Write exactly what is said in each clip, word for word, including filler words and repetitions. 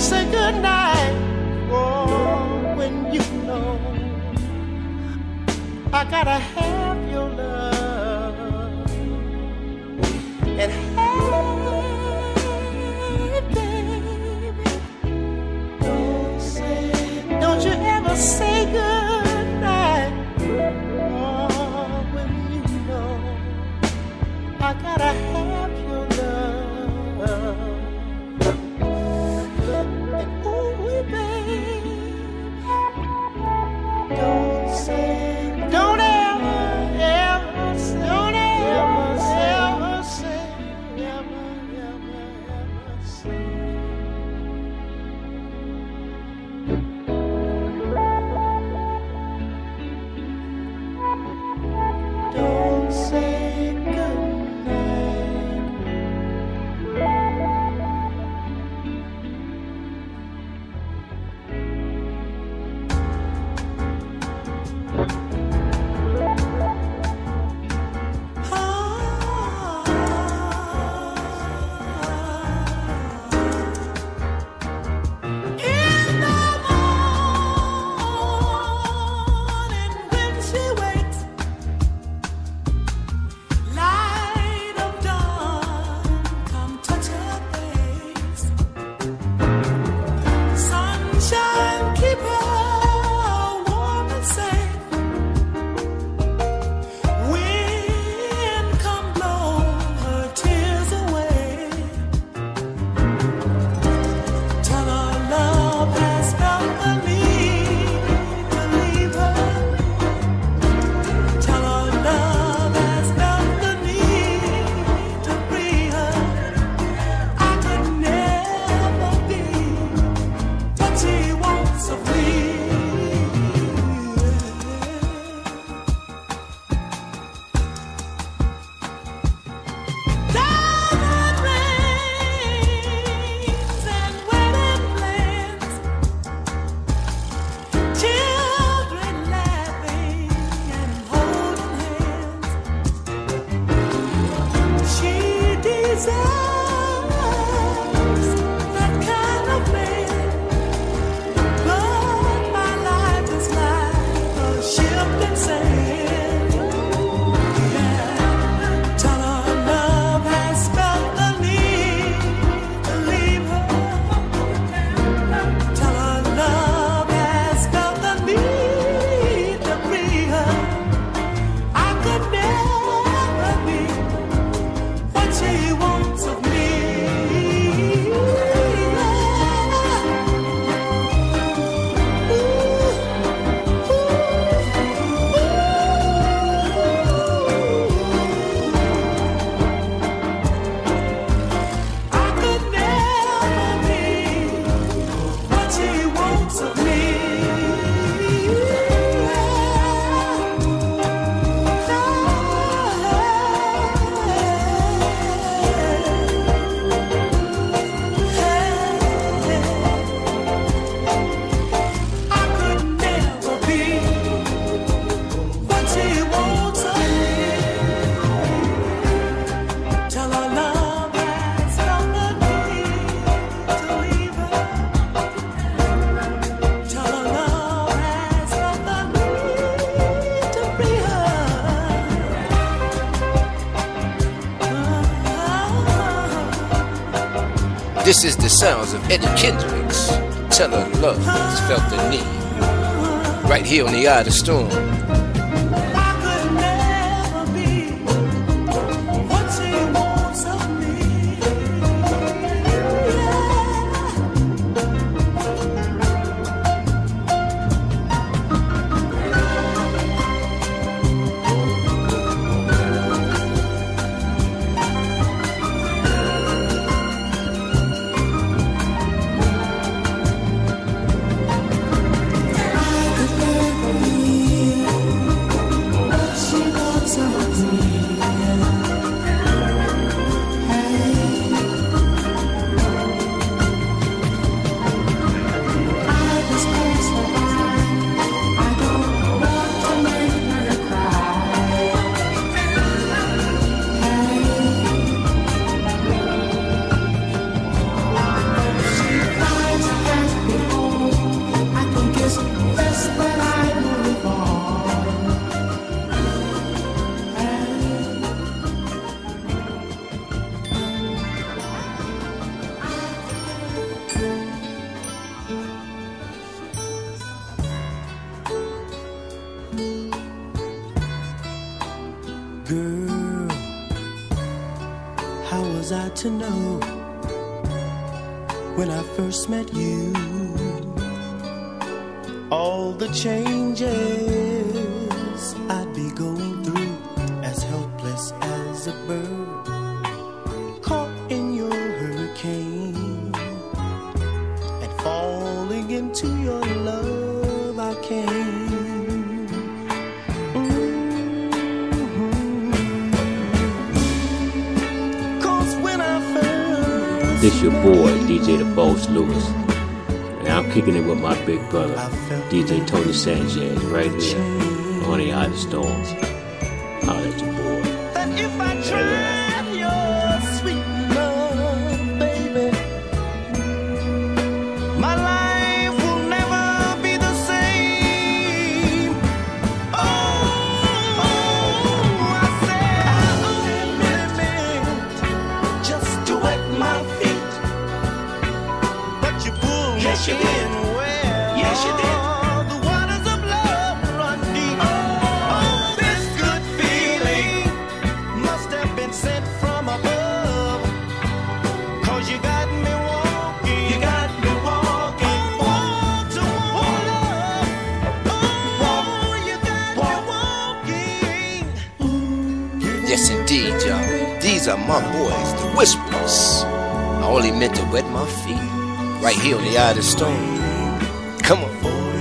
say goodnight. Oh, when you know I gotta have your love and hey, baby, don't say, don't you ever say goodnight. Oh, when you know I gotta have your love. And ooh, baby, don't say, don't ever, ever, don't ever, ever say, ever, ever, ever say. Don't say This is the sounds of Eddie Kendricks. Tell her love has felt the need. Right here on the Eye of the Storm. I could never be to know when I first met you, all the changes I'd be going through, as helpless as a bird caught in your hurricane, and falling into your love I came. Mm-hmm. Cause when I first This your boy, D J The Boss Lewis. And I'm kicking it with my big brother, D J Tony Sanchez, right here on the Eye of the Storm. Holla at your boy. That if I tried your sweet love, baby, my life will never be the same. Oh, I said I only meant just to wet my feet, but you pulled me in well. Yes, you did. The waters of love run deep. Oh, this good feeling must have been sent from above. Cause you got me walking. You got me walking. Oh, to love. Oh, you got me walking. Yes, indeed, y'all. These are my boys, the Whisperers. I only meant to wet my feet right here on the Eye of the Storm. Come on.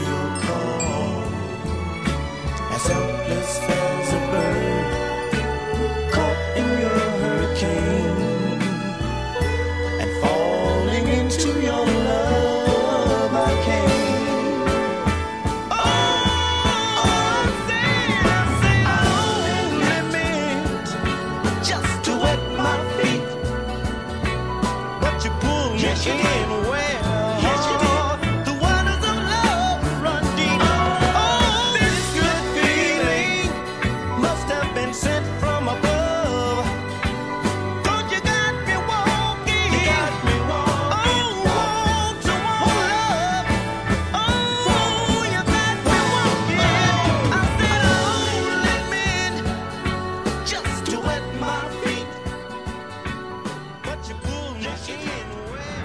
As helpless as a bird caught in your hurricane, and falling into your love I came. Oh, I said, I said, I only meant just to wet my feet, but you pulled me in well. Yes, you did. The waters of love run deep. Oh, this good feeling must have been sent from above. Cause you got me walking. You got me walking. Oh, to love. Oh, you got me walking. I said I only meant just to wet my feet, but you pulled me in well.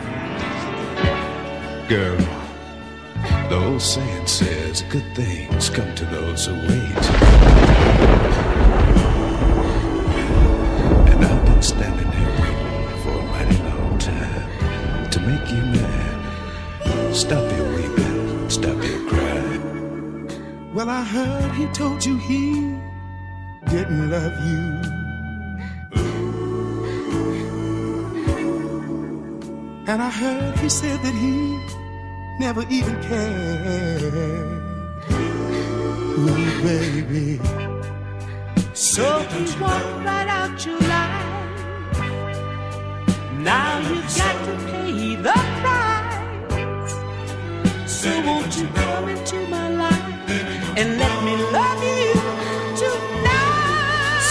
Girl, the old saying says good things come to those who wait. And I've been standing here waiting for a mighty long time to make you mad. Stop your weeping, stop your crying. Well, I heard he told you he didn't love you. And I heard he said that he never even cared. Ooh, baby. So he walked right out your life. Now you've got to pay the price. So won't you come into my life and let me love you tonight?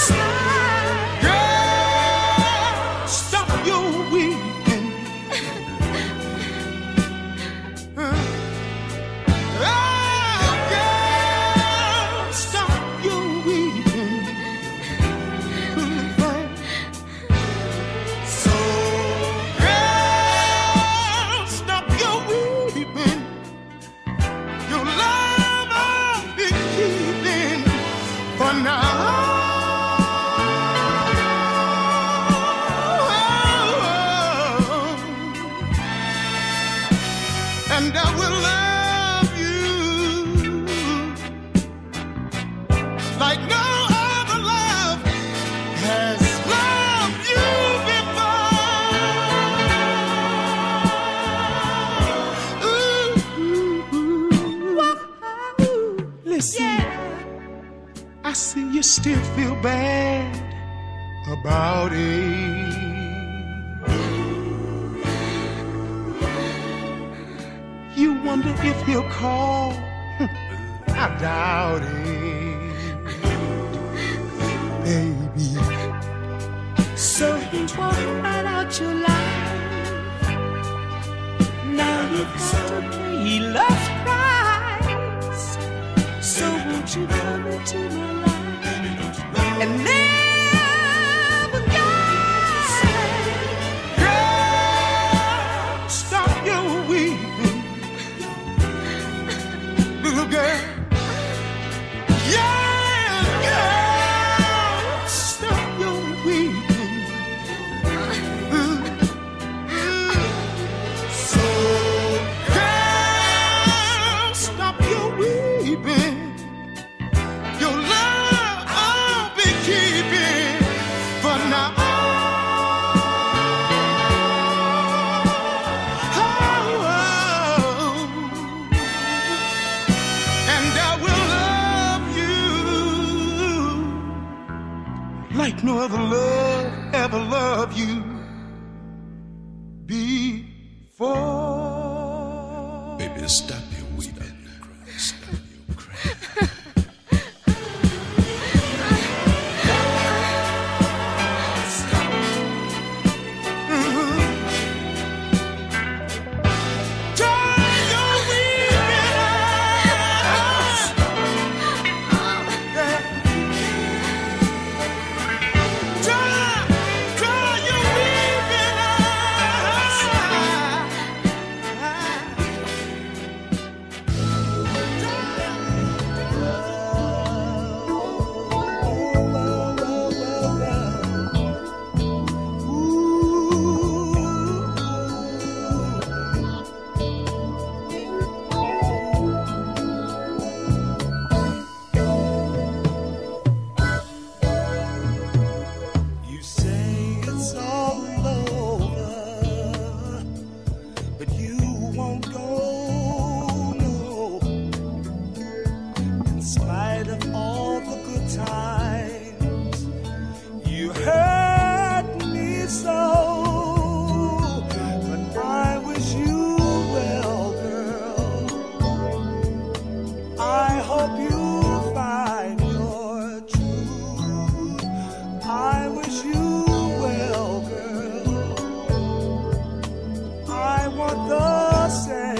Girl, stop your weeping. Oh, girl, stop your weeping. So, girl, stop your weeping. Your love I'll be keeping for now. And I will love you like no other love has loved you before. Ooh, listen, I see you still feel bad about it. You wonder if he'll call. I doubt it, baby. So he walked right out your life. Now you've got to pay love's price. So won't you come into my life and never die? no other love ever loved you before. Baby, stop your weeping. Stop your crying. The same.